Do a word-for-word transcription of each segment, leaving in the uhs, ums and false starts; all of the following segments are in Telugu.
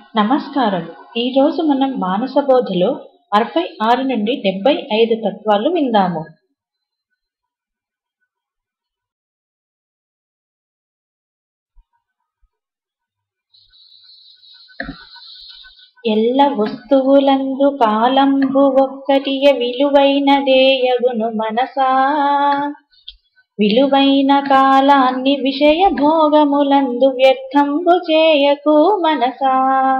నమస్కారం. ఈ రోజు మనం మానస బోధలో అరవై ఆరు నుండి డెబ్బై ఐదు తత్వాలు విందాము. ఎల్ల వస్తువులందు కాలంబు ఒక్కటియ విలువైనదేయగును మనసా. విలువైన కాలాన్ని విషయ భోగములందు వ్యర్థంబు చేయకు మనసా.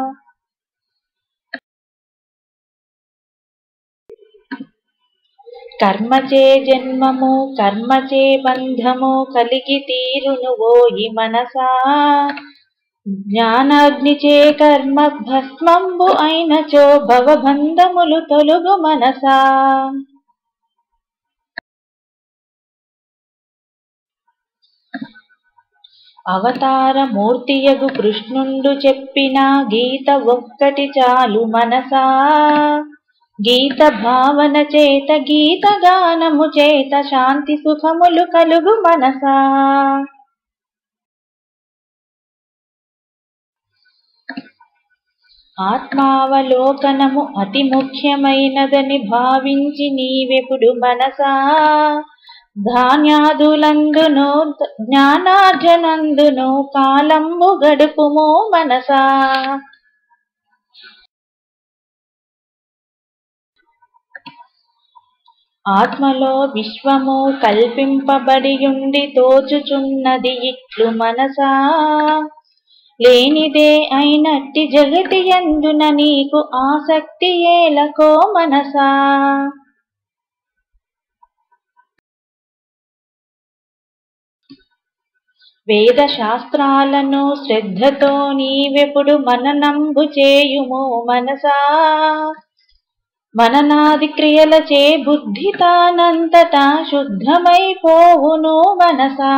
కర్మచే జన్మము కర్మచే బంధము కలిగి తీరును ఓయి మనసా. జ్ఞానాగ్నిచే కర్మ భస్మంబు అయినచో భవబంధములు తొలుగు మనసా. అవతార మూర్తియగు కృష్ణుండు చెప్పిన గీత ఒక్కటి చాలు మనసా. గీత భావన చేత గీత గానము చేత శాంతి సుఖములు కలుగు మనసా. ఆత్మావలోకనము అతి ముఖ్యమైనదని భావించి నీవెప్పుడు మనసా. ధాన్యాదులందును జ్ఞానార్జనందును కాలంబు గడుపుము మనసా. ఆత్మలో విశ్వము కల్పింపబడియుండి తోచుచున్నది ఇట్లు మనసా. లేనిదే అయినట్టి జగతి యందున నీకు ఆసక్తి ఏలకో మనసా. వేద శాస్త్రాలను శ్రద్ధతో నీవెప్పుడు మననంబు చేయుము మనసా. మననాది క్రియలచే బుద్ధి తానంతటా శుద్ధమైపోవును మనసా.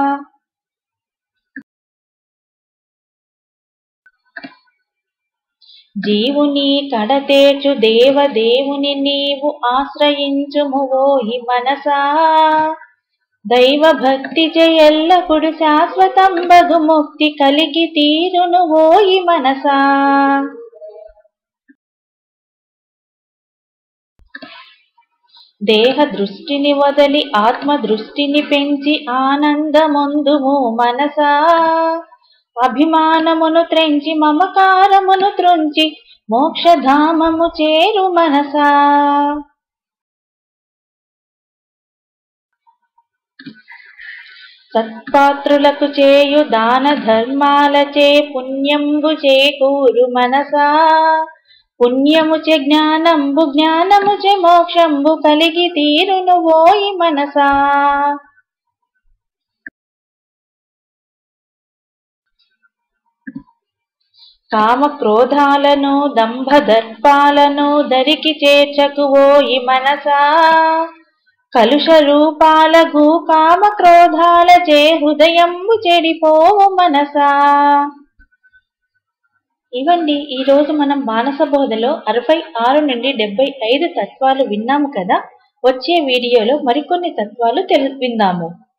జీవుని కడతేర్చు దేవదేవుని నీవు ఆశ్రయించుము ఓయి మనసా. దైవ భక్తి ఎల్లప్పుడు శాశ్వతంబగు ముక్తి కలిగి తీరును ఓయి మనసా. దేహ దృష్టిని వదలి ఆత్మ దృష్టిని పెంచి ఆనందమొందుము మనసా. అభిమానమును త్రెంచి మమకారమును త్రుంచి మోక్షధామము చేరు మనసా. సత్పాత్రులకు చేయు దాన ధర్మాలచే పుణ్యంబు చేకూరు మనసా. పుణ్యముచే జ్ఞానంబు జ్ఞానముచే మోక్షంబు కలిగి తీరును ఓయి మనసా. కామ క్రోధాలను దంభ దర్పాలను దరికి చేర్చకు ఓయి మనసా. కలుష రూపాలగు కామ క్రోధాలచే హృదయంబు చెడిపోవు మనసా. ఇవండి ఈరోజు మనం మానస బోధలో అరవై ఆరు నుండి డెబ్బై ఐదు తత్వాలు విన్నాము కదా. వచ్చే వీడియోలో మరికొన్ని తత్వాలు తెలు విందాము.